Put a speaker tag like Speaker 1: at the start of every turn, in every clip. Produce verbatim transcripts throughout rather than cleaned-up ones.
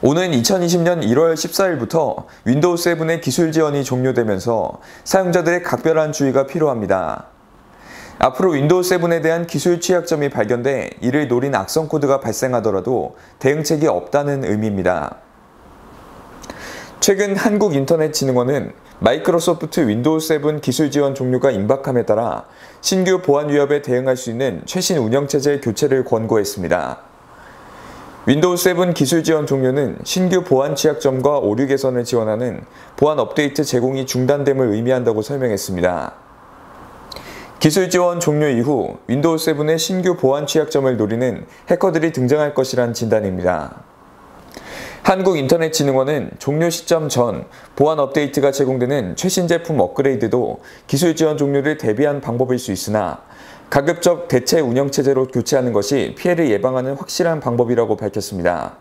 Speaker 1: 오는 이천이십 년 일월 십사일부터 윈도우 세븐의 기술 지원이 종료되면서 사용자들의 각별한 주의가 필요합니다. 앞으로 윈도우 세븐에 대한 기술 취약점이 발견돼 이를 노린 악성 코드가 발생하더라도 대응책이 없다는 의미입니다. 최근 한국인터넷진흥원은 마이크로소프트 윈도우 세븐 기술 지원 종료가 임박함에 따라 신규 보안 위협에 대응할 수 있는 최신 운영체제 교체를 권고했습니다. 윈도우 세븐 기술 지원 종료는 신규 보안 취약점과 오류 개선을 지원하는 보안 업데이트 제공이 중단됨을 의미한다고 설명했습니다. 기술 지원 종료 이후 윈도우 세븐의 신규 보안 취약점을 노리는 해커들이 등장할 것이란 진단입니다. 한국인터넷진흥원은 종료 시점 전 보안 업데이트가 제공되는 최신 제품 업그레이드도 기술 지원 종료를 대비한 방법일 수 있으나 가급적 대체 운영체제로 교체하는 것이 피해를 예방하는 확실한 방법이라고 밝혔습니다.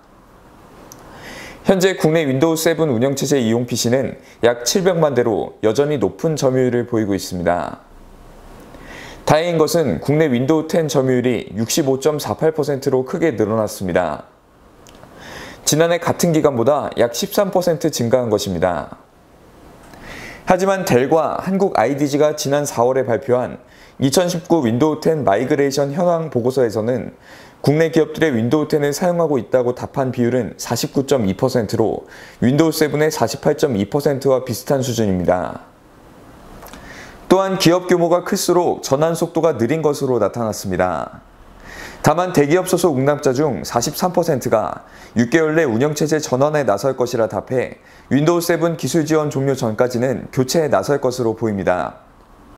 Speaker 1: 현재 국내 윈도우 세븐 운영체제 이용 피씨는 약 칠백만 대로 여전히 높은 점유율을 보이고 있습니다. 다행인 것은 국내 윈도우 텐 점유율이 육십오 점 사팔 퍼센트로 크게 늘어났습니다. 지난해 같은 기간보다 약 십삼 퍼센트 증가한 것입니다. 하지만 델과 한국 아이디지가 지난 사월에 발표한 이천십구 윈도우 텐 마이그레이션 현황 보고서에서는 국내 기업들의 윈도우 텐을 사용하고 있다고 답한 비율은 사십구 점 이 퍼센트로 윈도우 세븐의 사십팔 점 이 퍼센트와 비슷한 수준입니다. 또한 기업 규모가 클수록 전환 속도가 느린 것으로 나타났습니다. 다만 대기업 소속 응답자 중 사십삼 퍼센트가 육 개월 내 운영체제 전환에 나설 것이라 답해 윈도우 세븐 기술 지원 종료 전까지는 교체에 나설 것으로 보입니다.